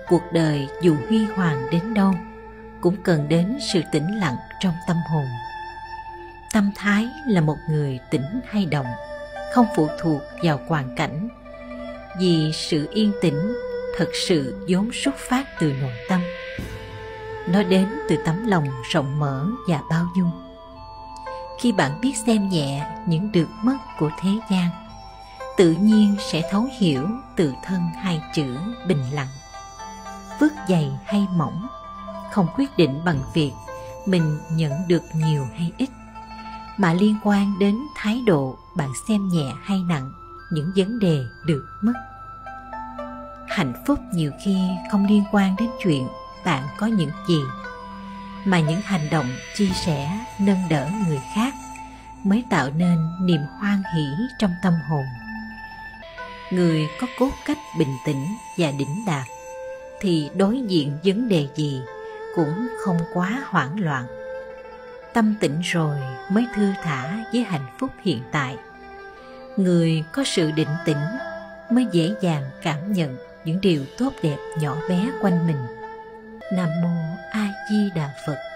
cuộc đời dù huy hoàng đến đâu cũng cần đến sự tĩnh lặng trong tâm hồn. Tâm thái là một người tĩnh hay động, không phụ thuộc vào hoàn cảnh, vì sự yên tĩnh thật sự vốn xuất phát từ nội tâm. Nó đến từ tấm lòng rộng mở và bao dung. Khi bạn biết xem nhẹ những được mất của thế gian, tự nhiên sẽ thấu hiểu tự thân hai chữ bình lặng. Phước dày hay mỏng không quyết định bằng việc mình nhận được nhiều hay ít, mà liên quan đến thái độ bạn xem nhẹ hay nặng những vấn đề được mất. Hạnh phúc nhiều khi không liên quan đến chuyện bạn có những gì, mà những hành động chia sẻ nâng đỡ người khác mới tạo nên niềm hoan hỷ trong tâm hồn. Người có cốt cách bình tĩnh và đỉnh đạt thì đối diện vấn đề gì cũng không quá hoảng loạn. Tâm tĩnh rồi mới thư thả với hạnh phúc hiện tại. Người có sự định tĩnh mới dễ dàng cảm nhận những điều tốt đẹp nhỏ bé quanh mình. Nam Mô A Di Đà Phật.